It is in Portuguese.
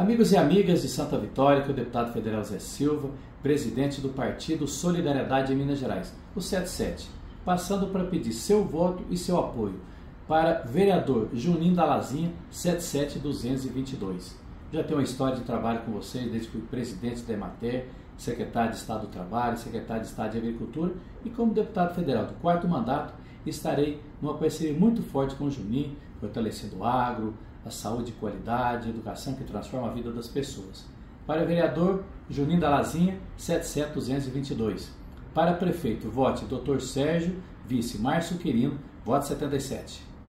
Amigos e amigas de Santa Vitória, que é o deputado federal Zé Silva, presidente do Partido Solidariedade de Minas Gerais, o 77, passando para pedir seu voto e seu apoio para vereador Juninho da Lazinha, 77222. Já tenho uma história de trabalho com vocês, desde que fui presidente da Emater, secretário de Estado do Trabalho, secretário de Estado de Agricultura e como deputado federal do 4º mandato, estarei numa parceria muito forte com o Juninho, fortalecendo o agro, a saúde de qualidade, a educação que transforma a vida das pessoas. Para vereador, Juninho da Lazinha, 77222. Para prefeito, vote Dr. Sérgio, vice Márcio Quirino, voto 77.